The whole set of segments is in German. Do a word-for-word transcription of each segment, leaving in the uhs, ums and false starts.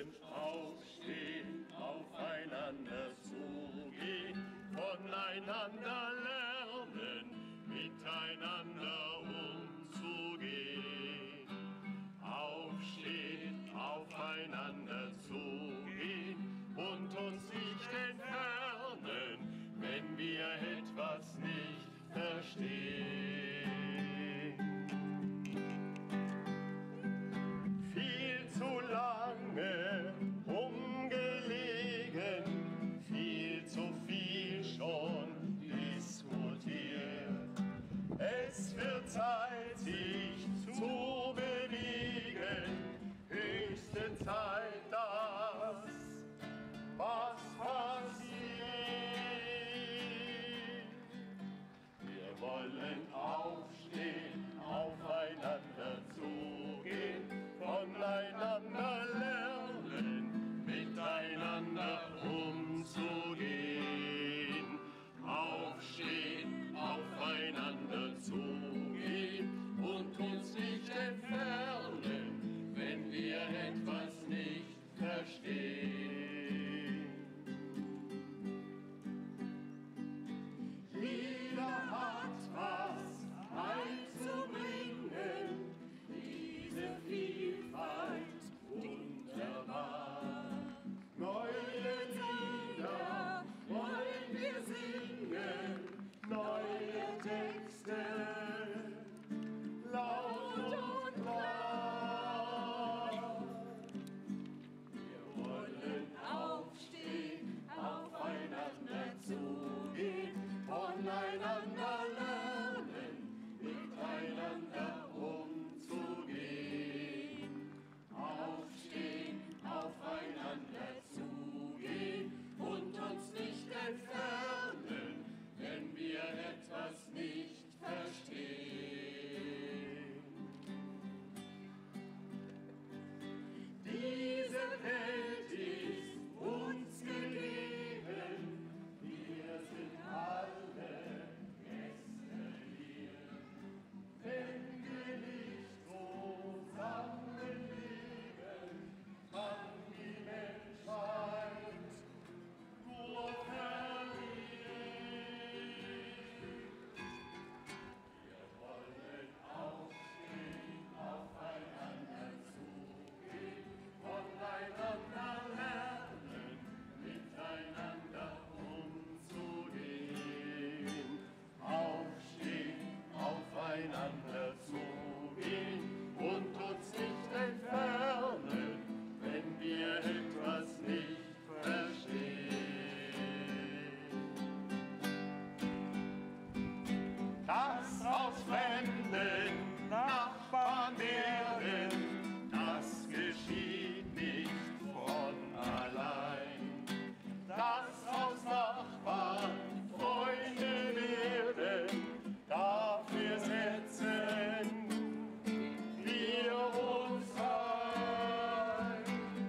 aufstehen, aufeinander zugehen, voneinander lernen, miteinander umzugehen. Aufstehen, aufeinander zugehen und uns nicht entfernen, wenn wir etwas nicht verstehen. Viel zu lange umgelegen, viel zu viel schon diskutiert. Es wird Zeit, sich zu bewegen, höchste Zeit, dass was passiert. Wir wollen aufstehen, aufeinander zugehen, voneinander lernen, miteinander umzugehen. Aufstehen, aufeinander zugehen und uns nicht entfernen, wenn wir etwas nicht verstehen. Jeder hat was einzubringen, diese Vielfalt wunderbar. Neue Lieder wollen wir singen, neue Texte, laut und klar. Wir wollen aufstehen, aufeinander zugehen, voneinander lernen, miteinander umzugehen. Aufstehen, aufeinander zugehen und uns nicht entfernen, wenn wir etwas nicht verstehen. Diese Welt ist uns gegeben, wir sind alle Gäste hier. Wenn wir nicht zusammenleben, kann die Menschheit nur verlieren. Wir wollen aufstehen, aufeinander zugehen, voneinander lernen, miteinander umzugehen. Aufstehen, aufeinander zugehen und uns nicht entfernen, wenn wir etwas nicht verstehen. Das aus fremden Nachbarn werden, das geschieht nicht von allein. Das aus Nachbarn Freunde werden, dafür setzen wir uns ein.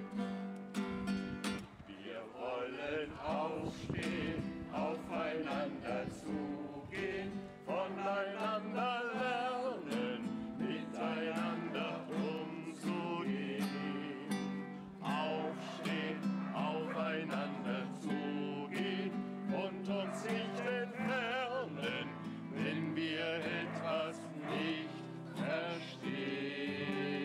Wir wollen aufstehen, aufeinander zugehen, voneinander lernen, miteinander umzugehen. Aufstehen, aufeinander zugehen und uns nicht entfernen, wenn wir etwas nicht verstehen.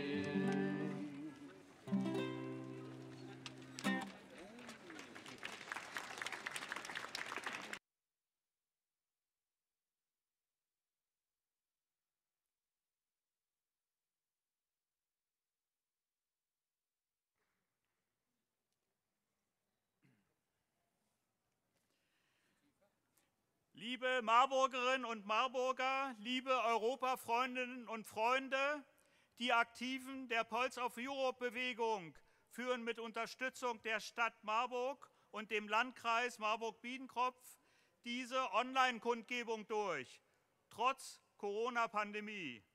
Liebe Marburgerinnen und Marburger, liebe Europafreundinnen und Freunde, die Aktiven der Pulse of Europe-Bewegung führen mit Unterstützung der Stadt Marburg und dem Landkreis Marburg-Biedenkopf diese Online-Kundgebung durch, trotz Corona-Pandemie.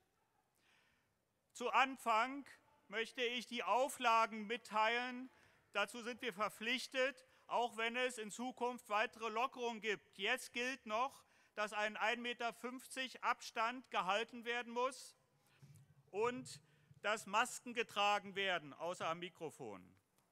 Zu Anfang möchte ich die Auflagen mitteilen. Dazu sind wir verpflichtet, auch wenn es in Zukunft weitere Lockerungen gibt. Jetzt gilt noch, dass ein ein Meter fünfzig Abstand gehalten werden muss und dass Masken getragen werden, außer am Mikrofon.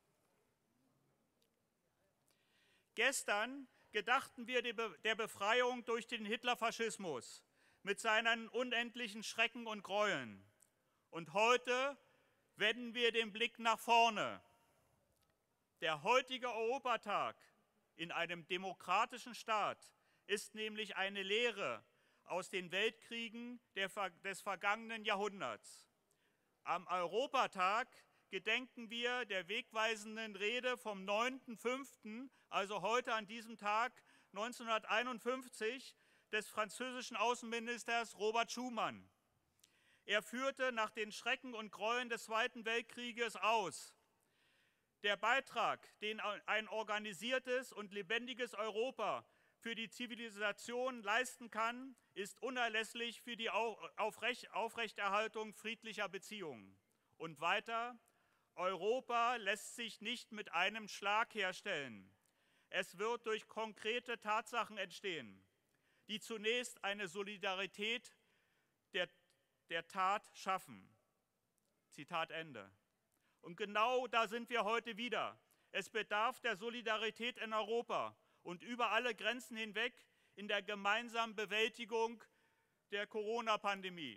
Gestern gedachten wir der Befreiung durch den Hitlerfaschismus mit seinen unendlichen Schrecken und Gräueln. Und heute wenden wir den Blick nach vorne. Der heutige Europatag in einem demokratischen Staat ist nämlich eine Lehre aus den Weltkriegen des vergangenen Jahrhunderts. Am Europatag gedenken wir der wegweisenden Rede vom neunten fünften, also heute an diesem Tag neunzehnhunderteinundfünfzig, des französischen Außenministers Robert Schuman. Er führte nach den Schrecken und Gräueln des Zweiten Weltkrieges aus: Der Beitrag, den ein organisiertes und lebendiges Europa für die Zivilisation leisten kann, ist unerlässlich für die Aufrechterhaltung friedlicher Beziehungen. Und weiter: Europa lässt sich nicht mit einem Schlag herstellen. Es wird durch konkrete Tatsachen entstehen, die zunächst eine Solidarität der, der Tat schaffen. Zitat Ende. Und genau da sind wir heute wieder. Es bedarf der Solidarität in Europa und über alle Grenzen hinweg in der gemeinsamen Bewältigung der Corona-Pandemie.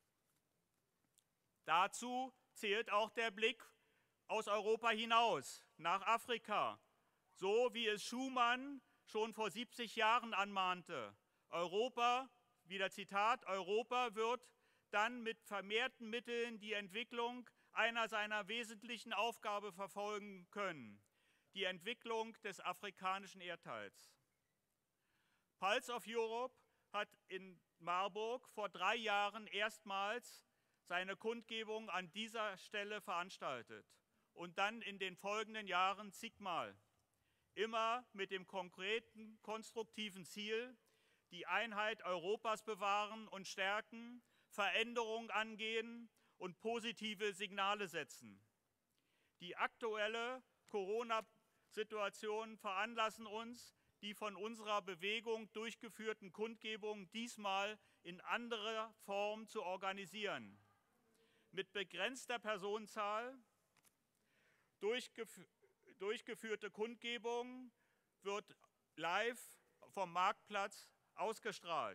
Dazu zählt auch der Blick aus Europa hinaus, nach Afrika, so wie es Schuman schon vor siebzig Jahren anmahnte. Europa, wieder Zitat, Europa wird dann mit vermehrten Mitteln die Entwicklung einer seiner wesentlichen Aufgaben verfolgen können: die Entwicklung des afrikanischen Erdteils. Pulse of Europe hat in Marburg vor drei Jahren erstmals seine Kundgebung an dieser Stelle veranstaltet und dann in den folgenden Jahren zigmal. Immer mit dem konkreten, konstruktiven Ziel, die Einheit Europas bewahren und stärken, Veränderungen angehen und positive Signale setzen. Die aktuelle Corona-Situation veranlassen uns, die von unserer Bewegung durchgeführten Kundgebungen diesmal in anderer Form zu organisieren. Mit begrenzter Personenzahl, durchgef durchgeführte Kundgebungen wird live vom Marktplatz ausgestrahlt.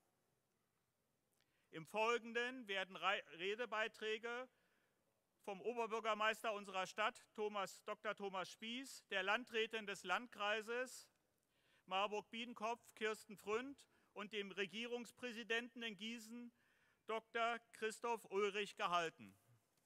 Im Folgenden werden Redebeiträge vom Oberbürgermeister unserer Stadt, Thomas, Doktor Thomas Spieß, der Landrätin des Landkreises Marburg-Biedenkopf, Kirsten Fründ, und dem Regierungspräsidenten in Gießen, Doktor Christoph Ulrich, gehalten.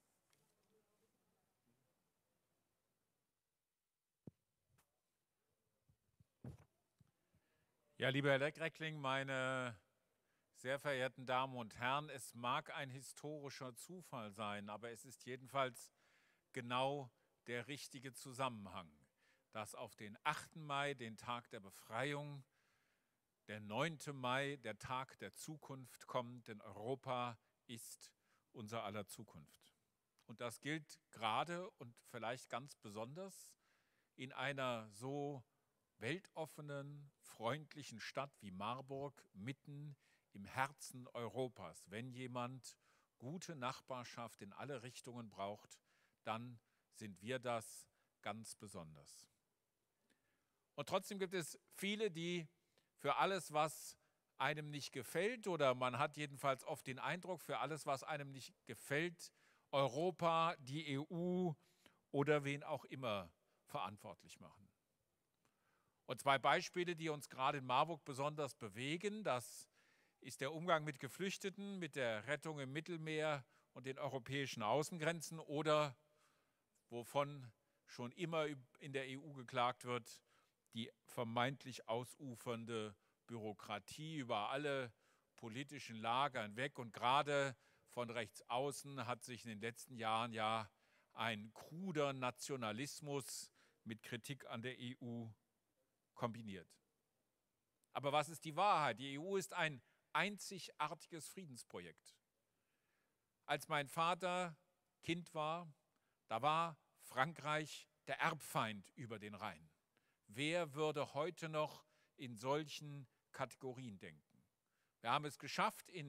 Ja, lieber Herr Reckling, meine sehr verehrten Damen und Herren, es mag ein historischer Zufall sein, aber es ist jedenfalls genau der richtige Zusammenhang, dass auf den achten Mai, den Tag der Befreiung, der neunte Mai, der Tag der Zukunft kommt, denn Europa ist unser aller Zukunft. Und das gilt gerade und vielleicht ganz besonders in einer so weltoffenen, freundlichen Stadt wie Marburg, mitten im Herzen Europas. Wenn jemand gute Nachbarschaft in alle Richtungen braucht, dann sind wir das ganz besonders. Und trotzdem gibt es viele, die für alles, was einem nicht gefällt, oder man hat jedenfalls oft den Eindruck, für alles, was einem nicht gefällt, Europa, die E U oder wen auch immer verantwortlich machen. Und zwei Beispiele, die uns gerade in Marburg besonders bewegen, das ist der Umgang mit Geflüchteten, mit der Rettung im Mittelmeer und den europäischen Außengrenzen, oder wovon schon immer in der E U geklagt wird, die vermeintlich ausufernde Bürokratie über alle politischen Lager hinweg. Und gerade von rechts außen hat sich in den letzten Jahren ja ein kruder Nationalismus mit Kritik an der E U kombiniert. Aber was ist die Wahrheit? Die E U ist ein einzigartiges Friedensprojekt. Als mein Vater Kind war, da war Frankreich der Erbfeind über den Rhein. Wer würde heute noch in solchen Kategorien denken? Wir haben es geschafft, in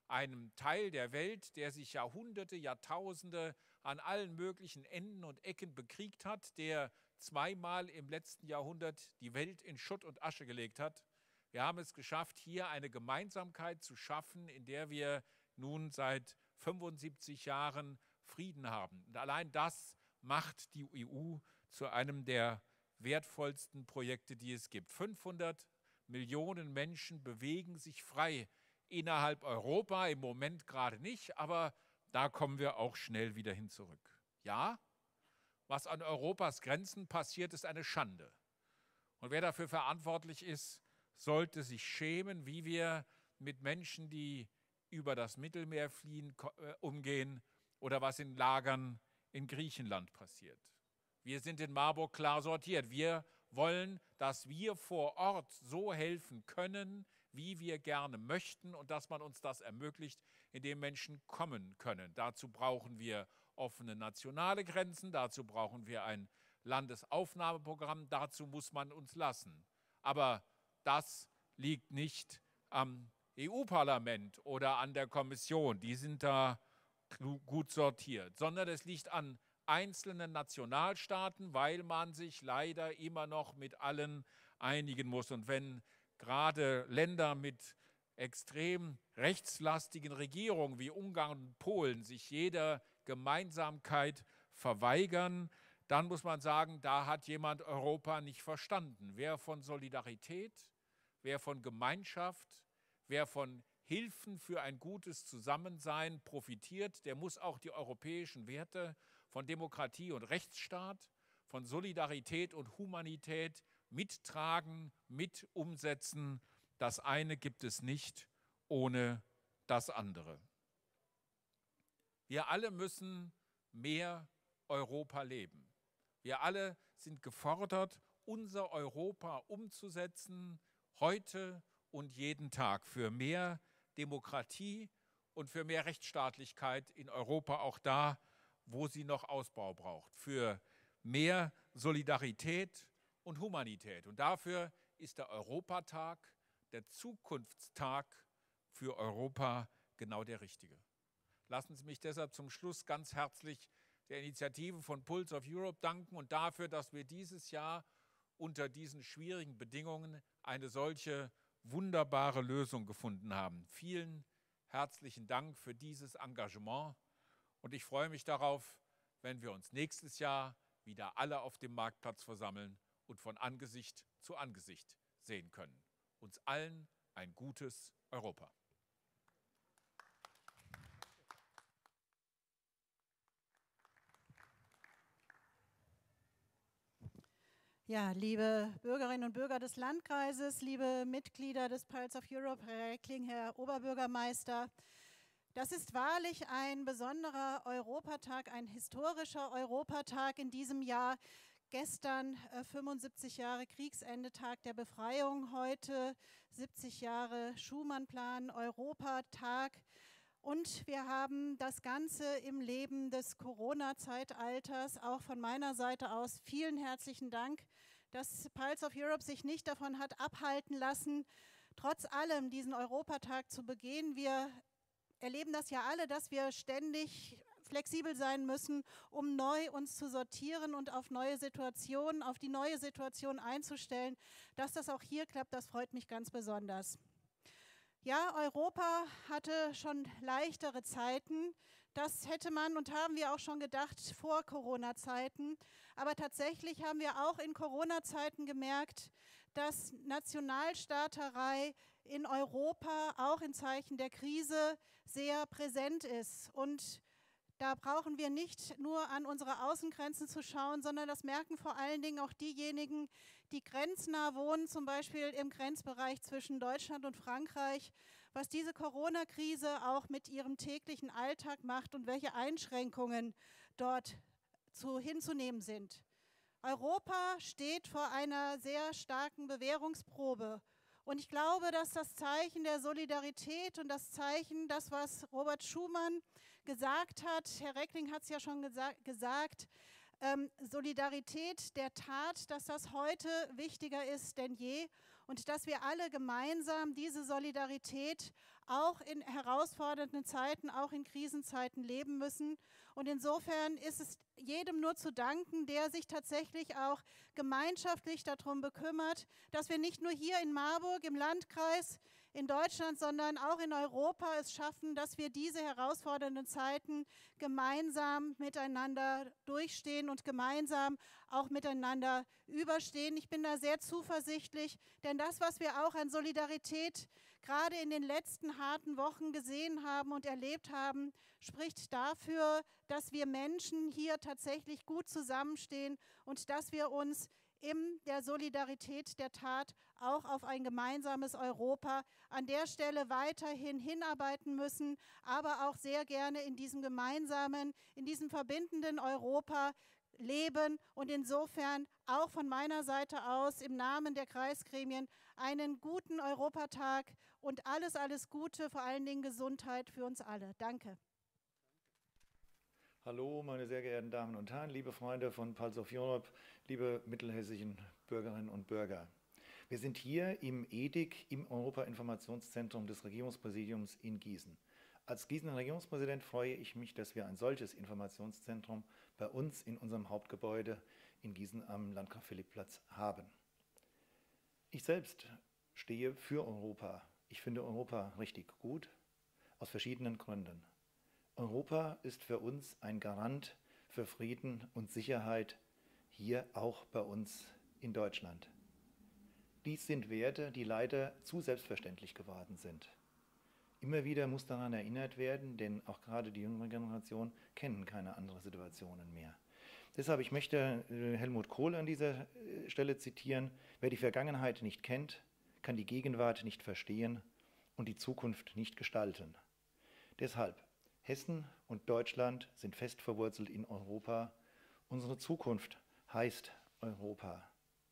einem Teil der Welt, der sich Jahrhunderte, Jahrtausende an allen möglichen Enden und Ecken bekriegt hat, der zweimal im letzten Jahrhundert die Welt in Schutt und Asche gelegt hat. Wir haben es geschafft, hier eine Gemeinsamkeit zu schaffen, in der wir nun seit fünfundsiebzig Jahren Frieden haben. Und allein das macht die E U zu einem der wertvollsten Projekte, die es gibt. fünfhundert Millionen Menschen bewegen sich frei innerhalb Europa, im Moment gerade nicht, aber da kommen wir auch schnell wieder hin zurück. Ja, was an Europas Grenzen passiert, ist eine Schande. Und wer dafür verantwortlich ist, sollte sich schämen, wie wir mit Menschen, die über das Mittelmeer fliehen, umgehen oder was in Lagern in Griechenland passiert. Wir sind in Marburg klar sortiert. Wir wollen, dass wir vor Ort so helfen können, wie wir gerne möchten und dass man uns das ermöglicht, indem Menschen kommen können. Dazu brauchen wir offene nationale Grenzen, dazu brauchen wir ein Landesaufnahmeprogramm, dazu muss man uns lassen. Aber das liegt nicht am E U-Parlament oder an der Kommission, die sind da gut sortiert, sondern es liegt an einzelnen Nationalstaaten, weil man sich leider immer noch mit allen einigen muss. Und wenn gerade Länder mit extrem rechtslastigen Regierungen wie Ungarn und Polen sich jeder Gemeinsamkeit verweigern, dann muss man sagen, da hat jemand Europa nicht verstanden. Wer von Solidarität, wer von Gemeinschaft, wer von Hilfen für ein gutes Zusammensein profitiert, der muss auch die europäischen Werte von Demokratie und Rechtsstaat, von Solidarität und Humanität mittragen, mit umsetzen. Das eine gibt es nicht ohne das andere. Wir alle müssen mehr Europa leben. Wir alle sind gefordert, unser Europa umzusetzen, heute und jeden Tag, für mehr Demokratie und für mehr Rechtsstaatlichkeit in Europa, auch da, wo sie noch Ausbau braucht, für mehr Solidarität und Humanität. Und dafür ist der Europatag, der Zukunftstag für Europa, genau der richtige. Lassen Sie mich deshalb zum Schluss ganz herzlich der Initiative von Pulse of Europe danken und dafür, dass wir dieses Jahr unter diesen schwierigen Bedingungen eine solche wunderbare Lösung gefunden haben. Vielen herzlichen Dank für dieses Engagement und ich freue mich darauf, wenn wir uns nächstes Jahr wieder alle auf dem Marktplatz versammeln und von Angesicht zu Angesicht sehen können. Uns allen ein gutes Europa. Ja, liebe Bürgerinnen und Bürger des Landkreises, liebe Mitglieder des Pulse of Europe, Herr Reckling, Herr Oberbürgermeister, das ist wahrlich ein besonderer Europatag, ein historischer Europatag in diesem Jahr. Gestern äh, fünfundsiebzig Jahre Kriegsende, Tag der Befreiung, heute siebzig Jahre Schuman-Plan, Europatag. Und wir haben das Ganze im Leben des Corona-Zeitalters, auch von meiner Seite aus vielen herzlichen Dank, dass Pulse of Europe sich nicht davon hat abhalten lassen, trotz allem diesen Europatag zu begehen. Wir erleben das ja alle, dass wir ständig flexibel sein müssen, um neu uns zu sortieren und auf neue Situationen, auf die neue Situation einzustellen. Dass das auch hier klappt, das freut mich ganz besonders. Ja, Europa hatte schon leichtere Zeiten. Das hätte man und haben wir auch schon gedacht vor Corona-Zeiten. Aber tatsächlich haben wir auch in Corona-Zeiten gemerkt, dass Nationalstaaterei in Europa auch in Zeichen der Krise sehr präsent ist. Und da brauchen wir nicht nur an unsere Außengrenzen zu schauen, sondern das merken vor allen Dingen auch diejenigen, die grenznah wohnen, zum Beispiel im Grenzbereich zwischen Deutschland und Frankreich, was diese Corona-Krise auch mit ihrem täglichen Alltag macht und welche Einschränkungen dort zu, hinzunehmen sind. Europa steht vor einer sehr starken Bewährungsprobe. Und ich glaube, dass das Zeichen der Solidarität und das Zeichen, das, was Robert Schuman gesagt hat, Herr Reckling hat es ja schon gesa gesagt, ähm, Solidarität der Tat, dass das heute wichtiger ist denn je und dass wir alle gemeinsam diese Solidarität auch in herausfordernden Zeiten, auch in Krisenzeiten leben müssen. Und insofern ist es jedem nur zu danken, der sich tatsächlich auch gemeinschaftlich darum bekümmert, dass wir nicht nur hier in Marburg im Landkreis in Deutschland, sondern auch in Europa es schaffen, dass wir diese herausfordernden Zeiten gemeinsam miteinander durchstehen und gemeinsam auch miteinander überstehen. Ich bin da sehr zuversichtlich, denn das, was wir auch an Solidarität gerade in den letzten harten Wochen gesehen haben und erlebt haben, spricht dafür, dass wir Menschen hier tatsächlich gut zusammenstehen und dass wir uns in der Solidarität der Tat auch auf ein gemeinsames Europa an der Stelle weiterhin hinarbeiten müssen, aber auch sehr gerne in diesem gemeinsamen, in diesem verbindenden Europa leben und insofern auch von meiner Seite aus im Namen der Kreisgremien einen guten Europatag und alles, alles Gute, vor allen Dingen Gesundheit für uns alle. Danke. Hallo, meine sehr geehrten Damen und Herren, liebe Freunde von Pulse of Europe, liebe mittelhessischen Bürgerinnen und Bürger. Wir sind hier im E D I C, im Europa-Informationszentrum des Regierungspräsidiums in Gießen. Als Gießener Regierungspräsident freue ich mich, dass wir ein solches Informationszentrum bei uns in unserem Hauptgebäude in Gießen am Landgraf-Philipp-Platz haben. Ich selbst stehe für Europa. Ich finde Europa richtig gut, aus verschiedenen Gründen. Europa ist für uns ein Garant für Frieden und Sicherheit, hier auch bei uns in Deutschland. Dies sind Werte, die leider zu selbstverständlich geworden sind. Immer wieder muss daran erinnert werden, denn auch gerade die jüngere Generation kennen keine anderen Situationen mehr. Deshalb, ich möchte Helmut Kohl an dieser Stelle zitieren: Wer die Vergangenheit nicht kennt, kann die Gegenwart nicht verstehen und die Zukunft nicht gestalten. Deshalb, Hessen und Deutschland sind fest verwurzelt in Europa. Unsere Zukunft heißt Europa.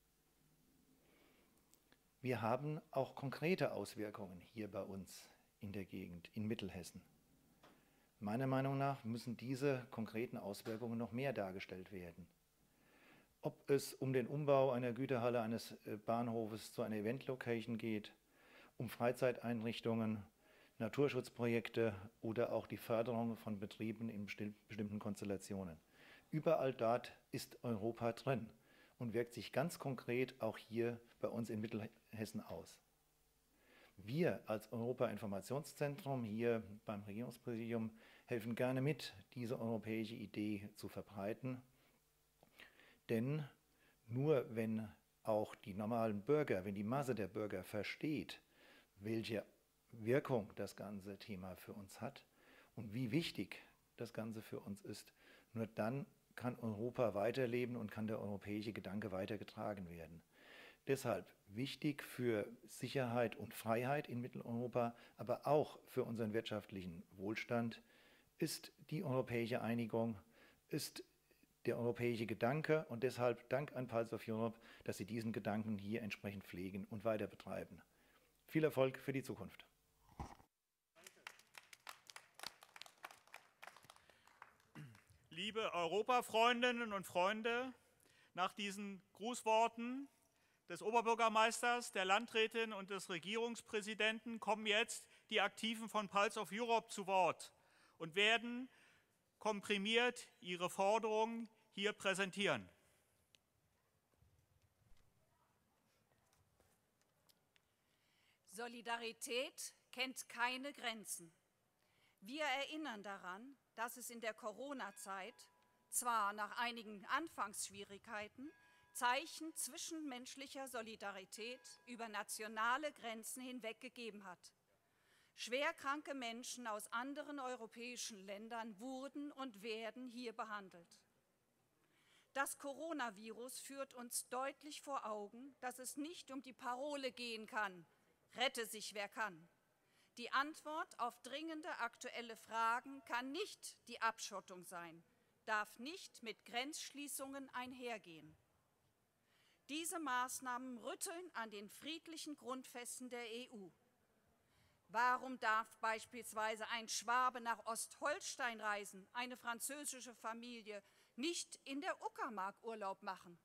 Wir haben auch konkrete Auswirkungen hier bei uns in der Gegend, in Mittelhessen. Meiner Meinung nach müssen diese konkreten Auswirkungen noch mehr dargestellt werden. Ob es um den Umbau einer Güterhalle eines Bahnhofes zu einer Eventlocation geht, um Freizeiteinrichtungen, Naturschutzprojekte oder auch die Förderung von Betrieben in bestimmten Konstellationen. Überall dort ist Europa drin und wirkt sich ganz konkret auch hier bei uns in Mittelhessen aus. Wir als Europa-Informationszentrum hier beim Regierungspräsidium helfen gerne mit, diese europäische Idee zu verbreiten. Denn nur wenn auch die normalen Bürger, wenn die Masse der Bürger versteht, welche Wirkung das ganze Thema für uns hat und wie wichtig das Ganze für uns ist, nur dann kann Europa weiterleben und kann der europäische Gedanke weitergetragen werden. Deshalb wichtig für Sicherheit und Freiheit in Mitteleuropa, aber auch für unseren wirtschaftlichen Wohlstand ist die europäische Einigung, ist der europäische Gedanke und deshalb Dank an Pulse of Europe, dass Sie diesen Gedanken hier entsprechend pflegen und weiter betreiben. Viel Erfolg für die Zukunft. Liebe Europafreundinnen und Freunde, nach diesen Grußworten des Oberbürgermeisters, der Landrätin und des Regierungspräsidenten kommen jetzt die Aktiven von Pulse of Europe zu Wort und werden komprimiert ihre Forderungen hier präsentieren. Solidarität kennt keine Grenzen. Wir erinnern daran, dass es in der Corona-Zeit zwar nach einigen Anfangsschwierigkeiten Zeichen zwischenmenschlicher Solidarität über nationale Grenzen hinweg gegeben hat. Schwerkranke Menschen aus anderen europäischen Ländern wurden und werden hier behandelt. Das Coronavirus führt uns deutlich vor Augen, dass es nicht um die Parole gehen kann: Rette sich, wer kann. Die Antwort auf dringende aktuelle Fragen kann nicht die Abschottung sein, darf nicht mit Grenzschließungen einhergehen. Diese Maßnahmen rütteln an den friedlichen Grundfesten der E U. Warum darf beispielsweise ein Schwabe nach Ostholstein reisen, eine französische Familie nicht in der Uckermark Urlaub machen?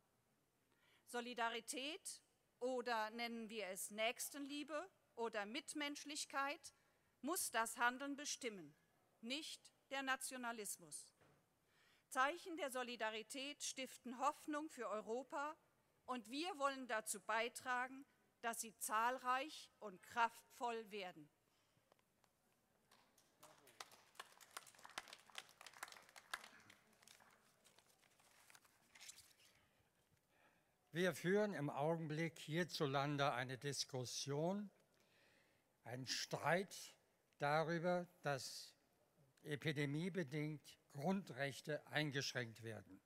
Solidarität, oder nennen wir es Nächstenliebe oder Mitmenschlichkeit, muss das Handeln bestimmen, nicht der Nationalismus. Zeichen der Solidarität stiften Hoffnung für Europa und wir wollen dazu beitragen, dass sie zahlreich und kraftvoll werden. Wir führen im Augenblick hierzulande eine Diskussion, einen Streit darüber, dass epidemiebedingt Grundrechte eingeschränkt werden.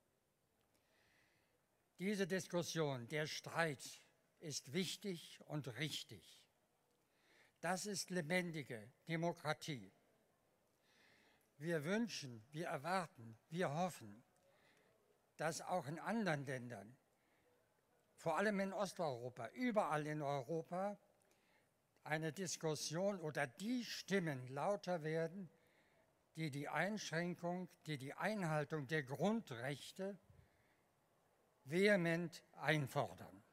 Diese Diskussion, der Streit ist wichtig und richtig. Das ist lebendige Demokratie. Wir wünschen, wir erwarten, wir hoffen, dass auch in anderen Ländern, vor allem in Osteuropa, überall in Europa, eine Diskussion oder die Stimmen lauter werden, die die Einschränkung, die die Einhaltung der Grundrechte vehement einfordern.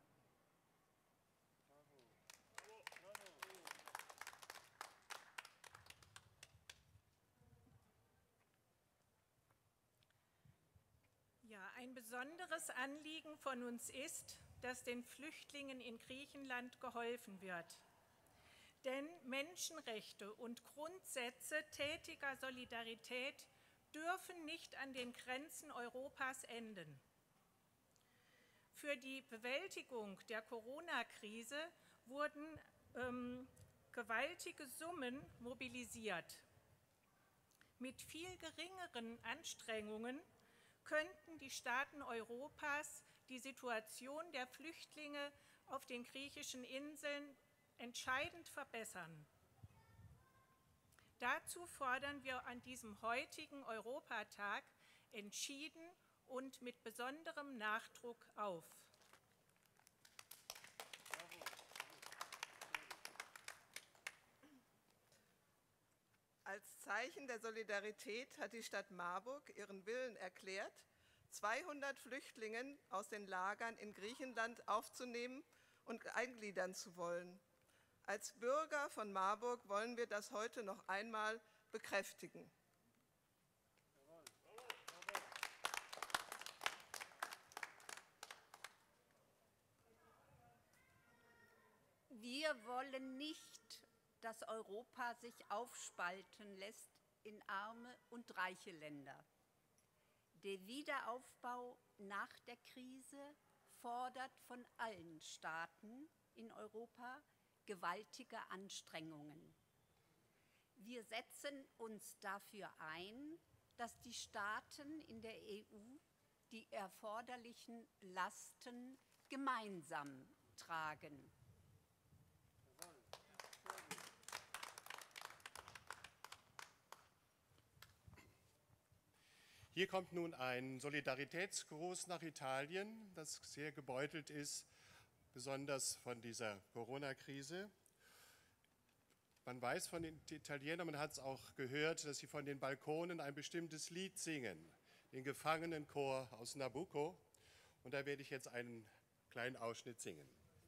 Ja, ein besonderes Anliegen von uns ist, dass den Flüchtlingen in Griechenland geholfen wird. Denn Menschenrechte und Grundsätze tätiger Solidarität dürfen nicht an den Grenzen Europas enden. Für die Bewältigung der Corona-Krise wurden ähm, gewaltige Summen mobilisiert. Mit viel geringeren Anstrengungen könnten die Staaten Europas die Situation der Flüchtlinge auf den griechischen Inseln entscheidend verbessern. Dazu fordern wir an diesem heutigen Europatag entschieden und mit besonderem Nachdruck auf. Als Zeichen der Solidarität hat die Stadt Marburg ihren Willen erklärt, zweihundert Flüchtlingen aus den Lagern in Griechenland aufzunehmen und eingliedern zu wollen. Als Bürger von Marburg wollen wir das heute noch einmal bekräftigen. Wir wollen nicht, dass Europa sich aufspalten lässt in arme und reiche Länder. Der Wiederaufbau nach der Krise fordert von allen Staaten in Europa gewaltige Anstrengungen. Wir setzen uns dafür ein, dass die Staaten in der E U die erforderlichen Lasten gemeinsam tragen. Hier kommt nun ein Solidaritätsgruß nach Italien, das sehr gebeutelt ist, besonders von dieser Corona-Krise. Man weiß von den Italienern, man hat es auch gehört, dass sie von den Balkonen ein bestimmtes Lied singen, den Gefangenenchor aus Nabucco. Und da werde ich jetzt einen kleinen Ausschnitt singen.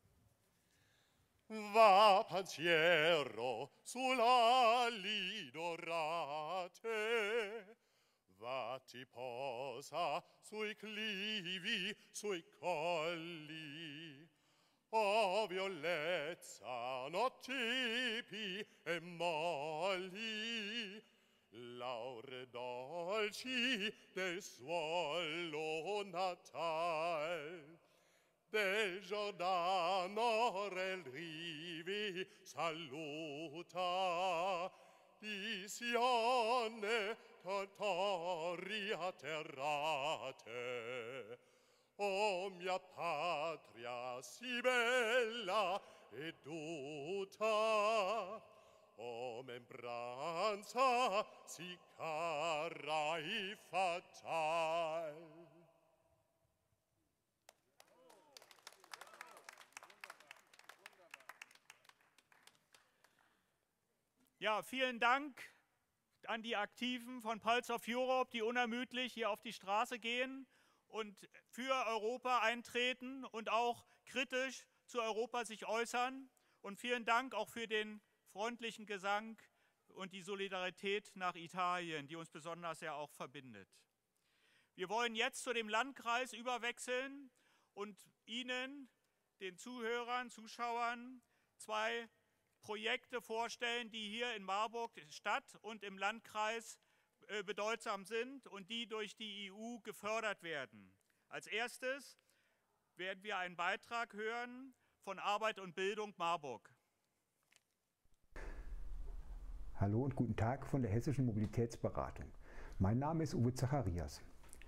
Va pensiero sulla lido rate, va ti posa sui clivi, sui colli. O violezza, notipi e molli, laure dolci del suolo natal. Del Giordano rel rivi saluta, di Sione torri atterrate. O mia patria si bella e duta, o membranza si cara e fatal. Ja, vielen Dank an die Aktiven von Pulse of Europe, die unermüdlich hier auf die Straße gehen und für Europa eintreten und auch kritisch zu Europa sich äußern. Und vielen Dank auch für den freundlichen Gesang und die Solidarität nach Italien, die uns besonders ja auch verbindet. Wir wollen jetzt zu dem Landkreis überwechseln und Ihnen, den Zuhörern, Zuschauern, zwei Projekte vorstellen, die hier in Marburg Stadt und im Landkreis äh, bedeutsam sind und die durch die E U gefördert werden. Als erstes werden wir einen Beitrag hören von Arbeit und Bildung Marburg. Hallo und guten Tag von der Hessischen Mobilitätsberatung. Mein Name ist Uwe Zacharias.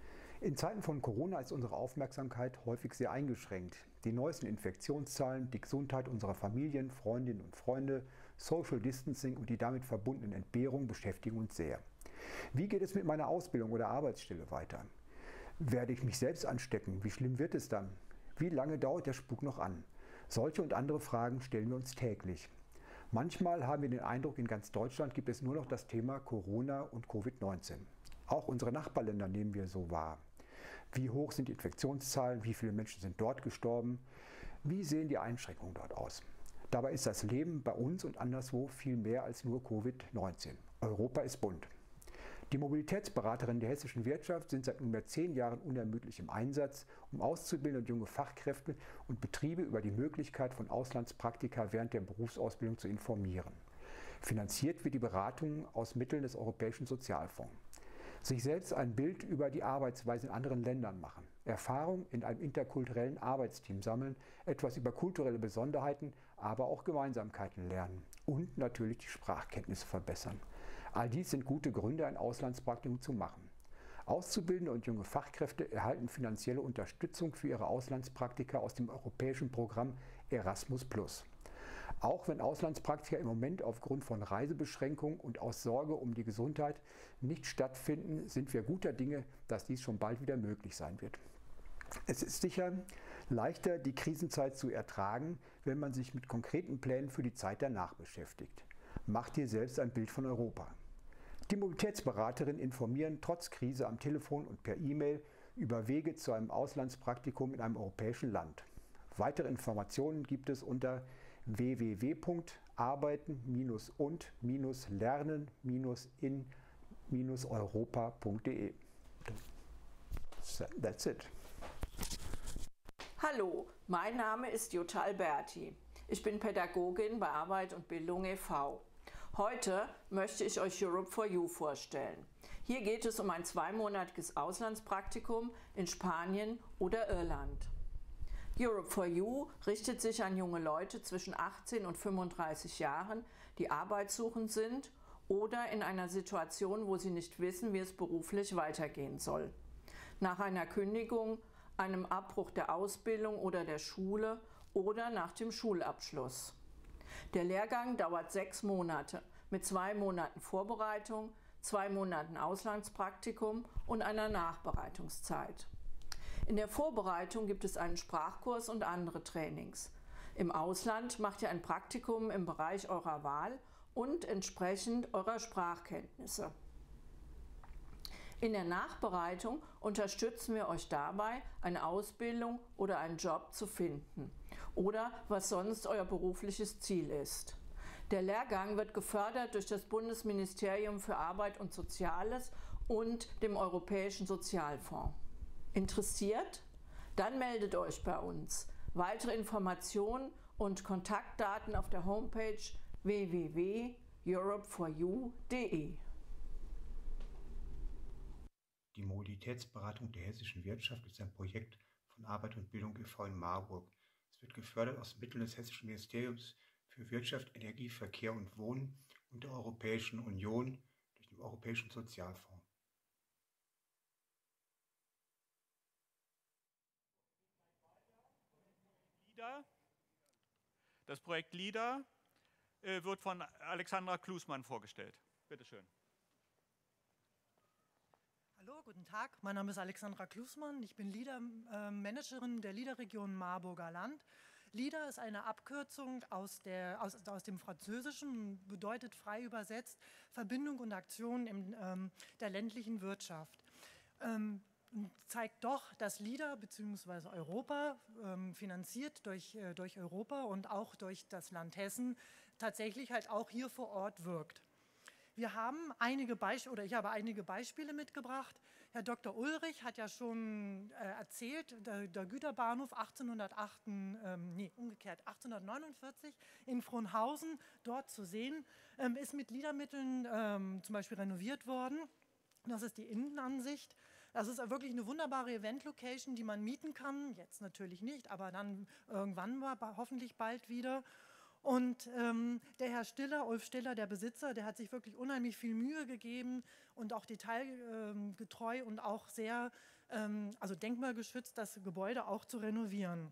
In Zeiten von Corona ist unsere Aufmerksamkeit häufig sehr eingeschränkt. Die neuesten Infektionszahlen, die Gesundheit unserer Familien, Freundinnen und Freunde, Social Distancing und die damit verbundenen Entbehrungen beschäftigen uns sehr. Wie geht es mit meiner Ausbildung oder Arbeitsstelle weiter? Werde ich mich selbst anstecken? Wie schlimm wird es dann? Wie lange dauert der Spuk noch an? Solche und andere Fragen stellen wir uns täglich. Manchmal haben wir den Eindruck, in ganz Deutschland gibt es nur noch das Thema Corona und Covid neunzehn. Auch unsere Nachbarländer nehmen wir so wahr. Wie hoch sind die Infektionszahlen? Wie viele Menschen sind dort gestorben? Wie sehen die Einschränkungen dort aus? Dabei ist das Leben bei uns und anderswo viel mehr als nur Covid neunzehn. Europa ist bunt. Die Mobilitätsberaterinnen der hessischen Wirtschaft sind seit nunmehr zehn Jahren unermüdlich im Einsatz, um Auszubildende und junge Fachkräfte und Betriebe über die Möglichkeit von Auslandspraktika während der Berufsausbildung zu informieren. Finanziert wird die Beratung aus Mitteln des Europäischen Sozialfonds. Sich selbst ein Bild über die Arbeitsweise in anderen Ländern machen, Erfahrung in einem interkulturellen Arbeitsteam sammeln, etwas über kulturelle Besonderheiten, aber auch Gemeinsamkeiten lernen und natürlich die Sprachkenntnisse verbessern. All dies sind gute Gründe, ein Auslandspraktikum zu machen. Auszubildende und junge Fachkräfte erhalten finanzielle Unterstützung für ihre Auslandspraktika aus dem europäischen Programm Erasmus plus. Auch wenn Auslandspraktika im Moment aufgrund von Reisebeschränkungen und aus Sorge um die Gesundheit nicht stattfinden, sind wir guter Dinge, dass dies schon bald wieder möglich sein wird. Es ist sicher leichter, die Krisenzeit zu ertragen, wenn man sich mit konkreten Plänen für die Zeit danach beschäftigt. Macht dir selbst ein Bild von Europa. Die Mobilitätsberaterinnen informieren trotz Krise am Telefon und per E-Mail über Wege zu einem Auslandspraktikum in einem europäischen Land. Weitere Informationen gibt es unter w w w punkt arbeiten und lernen in europa punkt de. That's it. Hallo, mein Name ist Jutta Alberti. Ich bin Pädagogin bei Arbeit und Bildung e V Heute möchte ich euch Europe for You vorstellen. Hier geht es um ein zweimonatiges Auslandspraktikum in Spanien oder Irland. Europe for You richtet sich an junge Leute zwischen achtzehn und fünfunddreißig Jahren, die arbeitssuchend sind oder in einer Situation, wo sie nicht wissen, wie es beruflich weitergehen soll. Nach einer Kündigung, einem Abbruch der Ausbildung oder der Schule oder nach dem Schulabschluss. Der Lehrgang dauert sechs Monate mit zwei Monaten Vorbereitung, zwei Monaten Auslandspraktikum und einer Nachbereitungszeit. In der Vorbereitung gibt es einen Sprachkurs und andere Trainings. Im Ausland macht ihr ein Praktikum im Bereich eurer Wahl und entsprechend eurer Sprachkenntnisse. In der Nachbereitung unterstützen wir euch dabei, eine Ausbildung oder einen Job zu finden oder was sonst euer berufliches Ziel ist. Der Lehrgang wird gefördert durch das Bundesministerium für Arbeit und Soziales und dem Europäischen Sozialfonds. Interessiert? Dann meldet euch bei uns. Weitere Informationen und Kontaktdaten auf der Homepage w w w punkt europe for you punkt de. Die Mobilitätsberatung der hessischen Wirtschaft ist ein Projekt von Arbeit und Bildung e V in Marburg. Es wird gefördert aus Mitteln des Hessischen Ministeriums für Wirtschaft, Energie, Verkehr und Wohnen und der Europäischen Union durch den Europäischen Sozialfonds. Das Projekt LIDA äh, wird von Alexandra Klusmann vorgestellt. Bitte schön. Hallo, guten Tag. Mein Name ist Alexandra Klusmann. Ich bin LIDA-Managerin der LIDA-Region Marburger Land. LIDA ist eine Abkürzung aus, der, aus, aus dem Französischen, bedeutet frei übersetzt Verbindung und Aktion in ähm, der ländlichen Wirtschaft. Ähm, zeigt doch, dass LIDA bzw. Europa, ähm, finanziert durch, äh, durch Europa und auch durch das Land Hessen, tatsächlich halt auch hier vor Ort wirkt. Wir haben einige Beispiele, oder ich habe einige Beispiele mitgebracht. Herr Doktor Ulrich hat ja schon äh, erzählt, der, der Güterbahnhof achtzehnhundertacht, ähm, nee, umgekehrt, achtzehnhundertneunundvierzig in Frohnhausen, dort zu sehen, ähm, ist mit Liedermitteln ähm, zum Beispiel renoviert worden. Das ist die Innenansicht. Das ist wirklich eine wunderbare Event-Location, die man mieten kann. Jetzt natürlich nicht, aber dann irgendwann mal, hoffentlich bald wieder. Und ähm, der Herr Stiller, Ulf Stiller, der Besitzer, der hat sich wirklich unheimlich viel Mühe gegeben und auch detailgetreu ähm, und auch sehr, ähm, also denkmalgeschützt, das Gebäude auch zu renovieren.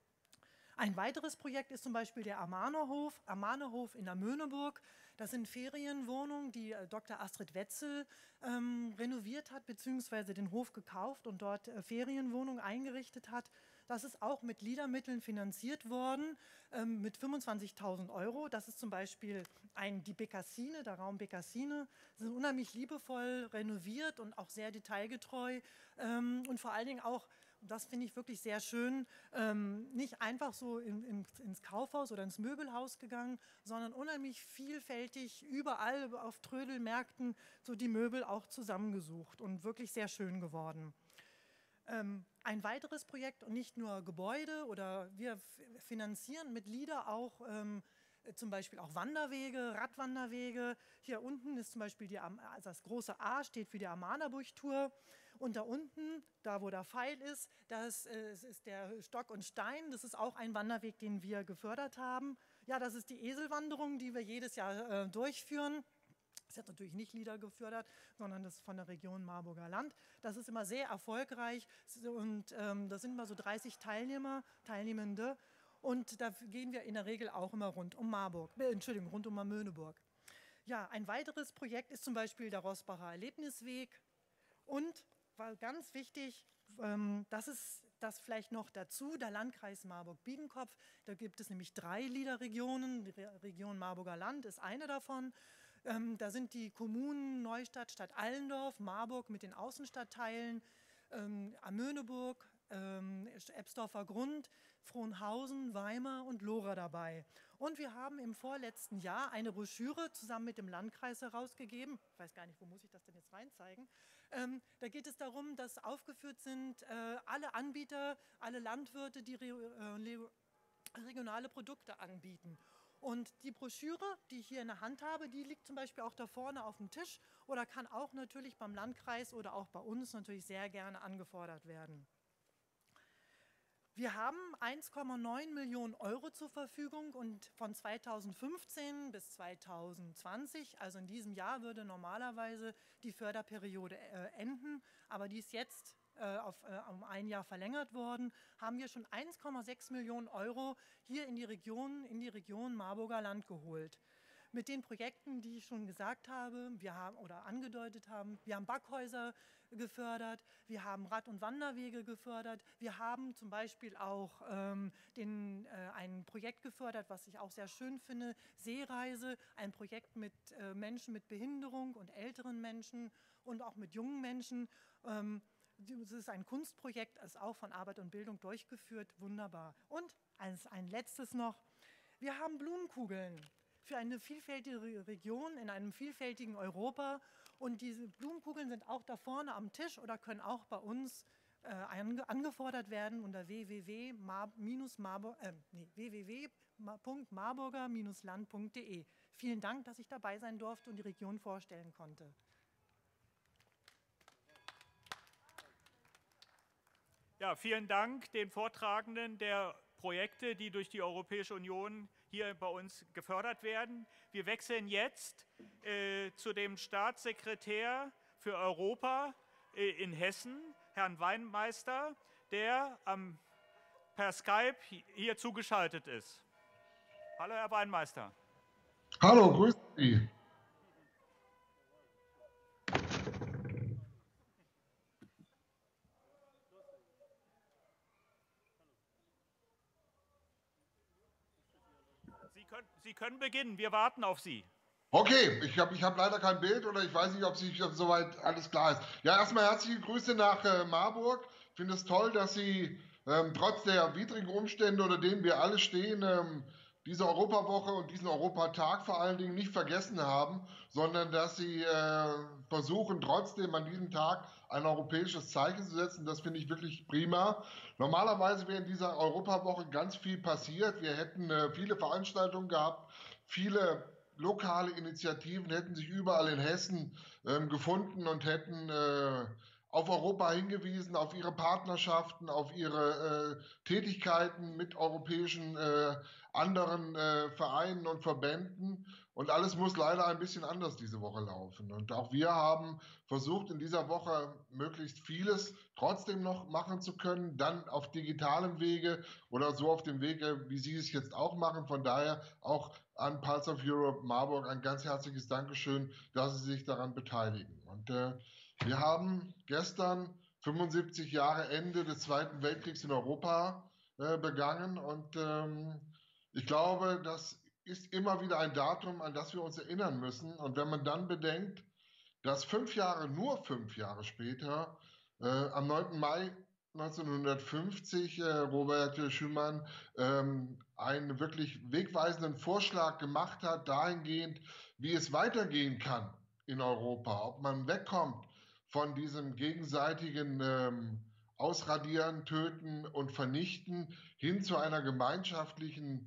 Ein weiteres Projekt ist zum Beispiel der Amanerhof, Amanerhof in der Möhneburg. Das sind Ferienwohnungen, die äh, Doktor Astrid Wetzel ähm, renoviert hat, beziehungsweise den Hof gekauft und dort äh, Ferienwohnungen eingerichtet hat. Das ist auch mit Liedermitteln finanziert worden, ähm, mit fünfundzwanzigtausend Euro. Das ist zum Beispiel ein, die Bekassine, der Raum Bekassine. Das ist unheimlich liebevoll renoviert und auch sehr detailgetreu ähm, und vor allen Dingen auch, das finde ich wirklich sehr schön, ähm, nicht einfach so in, in, ins Kaufhaus oder ins Möbelhaus gegangen, sondern unheimlich vielfältig überall auf Trödelmärkten so die Möbel auch zusammengesucht und wirklich sehr schön geworden. Ähm, ein weiteres Projekt und nicht nur Gebäude oder wir finanzieren mit LIDA auch ähm, zum Beispiel auch Wanderwege, Radwanderwege. Hier unten ist zum Beispiel die, also das große A steht für die Amanerburg-Tour. Und da unten, da wo der Pfeil ist, das ist der Stock und Stein. Das ist auch ein Wanderweg, den wir gefördert haben. Ja, das ist die Eselwanderung, die wir jedes Jahr äh, durchführen. Das hat natürlich nicht LIDA gefördert, sondern das ist von der Region Marburger Land. Das ist immer sehr erfolgreich und ähm, da sind immer so dreißig Teilnehmer, Teilnehmende. Und da gehen wir in der Regel auch immer rund um Marburg, äh, Entschuldigung, rund um Möhneburg. Ja, ein weiteres Projekt ist zum Beispiel der Rossbacher Erlebnisweg. Und war ganz wichtig, ähm, das ist das vielleicht noch dazu, der Landkreis Marburg-Biedenkopf. Da gibt es nämlich drei LIDA-Regionen. Die Re Region Marburger Land ist eine davon. Ähm, da sind die Kommunen Neustadt, Stadt Allendorf, Marburg mit den Außenstadtteilen, ähm, Amöneburg, ähm, Ebsdorfer Grund, Frohnhausen, Weimar und Lora dabei. Und wir haben im vorletzten Jahr eine Broschüre zusammen mit dem Landkreis herausgegeben. Ich weiß gar nicht, wo muss ich das denn jetzt reinzeigen? Ähm, da geht es darum, dass aufgeführt sind äh, alle Anbieter, alle Landwirte, die re äh, regionale Produkte anbieten. Und die Broschüre, die ich hier in der Hand habe, die liegt zum Beispiel auch da vorne auf dem Tisch oder kann auch natürlich beim Landkreis oder auch bei uns natürlich sehr gerne angefordert werden. Wir haben eins Komma neun Millionen Euro zur Verfügung und von zweitausendfünfzehn bis zweitausendzwanzig, also in diesem Jahr würde normalerweise die Förderperiode äh, enden, aber die ist jetzt äh, auf, äh, um ein Jahr verlängert worden, haben wir schon eins Komma sechs Millionen Euro hier in die Region, in die Region Marburger Land geholt. Mit den Projekten, die ich schon gesagt habe, wir haben oder angedeutet haben, wir haben Backhäuser gefördert, wir haben Rad- und Wanderwege gefördert, wir haben zum Beispiel auch ähm, den, äh, ein Projekt gefördert, was ich auch sehr schön finde, Seereise, ein Projekt mit äh, Menschen mit Behinderung und älteren Menschen und auch mit jungen Menschen. Ähm, das ist ein Kunstprojekt, das ist auch von Arbeit und Bildung durchgeführt, wunderbar. Und als ein letztes noch, wir haben Blumenkugeln für eine vielfältige Region in einem vielfältigen Europa. Und diese Blumenkugeln sind auch da vorne am Tisch oder können auch bei uns äh, ange angefordert werden unter w w w punkt marburger Bindestrich land punkt de. Vielen Dank, dass ich dabei sein durfte und die Region vorstellen konnte. Ja, vielen Dank den Vortragenden der Projekte, die durch die Europäische Union hier bei uns gefördert werden. Wir wechseln jetzt äh, zu dem Staatssekretär für Europa äh, in Hessen, Herrn Weinmeister, der ähm, per Skype hier zugeschaltet ist. Hallo, Herr Weinmeister. Hallo, grüß Sie. Sie können beginnen, wir warten auf Sie. Okay, ich habe ich hab leider kein Bild oder ich weiß nicht, ob Sie ob soweit alles klar ist. Ja, erstmal herzliche Grüße nach äh, Marburg. Ich finde es toll, dass Sie ähm, trotz der widrigen Umstände, unter denen wir alle stehen, ähm, diese Europawoche und diesen Europatag vor allen Dingen nicht vergessen haben, sondern dass sie äh, versuchen, trotzdem an diesem Tag ein europäisches Zeichen zu setzen. Das finde ich wirklich prima. Normalerweise wäre in dieser Europawoche ganz viel passiert. Wir hätten äh, viele Veranstaltungen gehabt, viele lokale Initiativen hätten sich überall in Hessen ähm, gefunden und hätten äh, auf Europa hingewiesen, auf ihre Partnerschaften, auf ihre äh, Tätigkeiten mit europäischen äh, anderen äh, Vereinen und Verbänden. Und alles muss leider ein bisschen anders diese Woche laufen. Und auch wir haben versucht, in dieser Woche möglichst vieles trotzdem noch machen zu können, dann auf digitalem Wege oder so auf dem Wege, wie Sie es jetzt auch machen. Von daher auch an Pulse of Europe Marburg ein ganz herzliches Dankeschön, dass Sie sich daran beteiligen. Und äh, wir haben gestern fünfundsiebzig Jahre Ende des Zweiten Weltkriegs in Europa äh, begangen und ähm, ich glaube, das ist immer wieder ein Datum, an das wir uns erinnern müssen. Und wenn man dann bedenkt, dass fünf Jahre, nur fünf Jahre später, äh, am neunten Mai neunzehnhundertfünfzig, äh, Robert Schuman ähm, einen wirklich wegweisenden Vorschlag gemacht hat, dahingehend, wie es weitergehen kann in Europa, ob man wegkommt von diesem gegenseitigen ähm, Ausradieren, Töten und Vernichten hin zu einer gemeinschaftlichen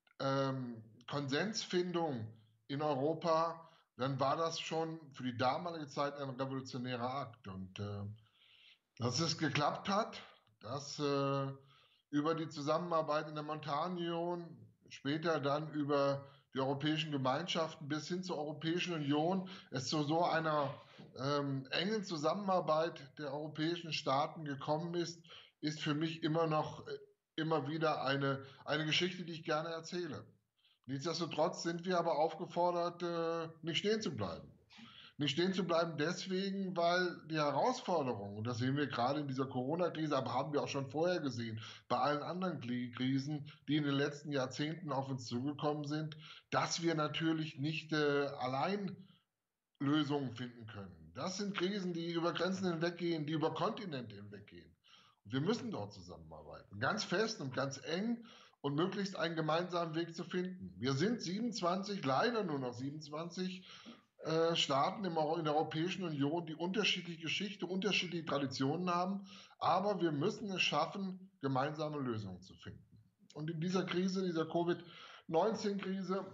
ähm, Konsensfindung in Europa, dann war das schon für die damalige Zeit ein revolutionärer Akt. Und äh, dass es geklappt hat, dass äh, über die Zusammenarbeit in der Montanunion, später dann über die europäischen Gemeinschaften bis hin zur Europäischen Union, es zu so einer ähm, engen Zusammenarbeit der europäischen Staaten gekommen ist, ist für mich immer noch äh, immer wieder eine, eine Geschichte, die ich gerne erzähle. Nichtsdestotrotz sind wir aber aufgefordert, äh, nicht stehen zu bleiben. Nicht stehen zu bleiben deswegen, weil die Herausforderungen, und das sehen wir gerade in dieser Corona-Krise, aber haben wir auch schon vorher gesehen, bei allen anderen Krisen, die in den letzten Jahrzehnten auf uns zugekommen sind, dass wir natürlich nicht äh, allein Lösungen finden können. Das sind Krisen, die über Grenzen hinweggehen, die über Kontinente hinweggehen. Und wir müssen dort zusammenarbeiten, ganz fest und ganz eng und möglichst einen gemeinsamen Weg zu finden. Wir sind siebenundzwanzig, leider nur noch siebenundzwanzig äh, Staaten im, in der Europäischen Union, die unterschiedliche Geschichte, unterschiedliche Traditionen haben, aber wir müssen es schaffen, gemeinsame Lösungen zu finden. Und in dieser Krise, dieser Covid neunzehn Krise,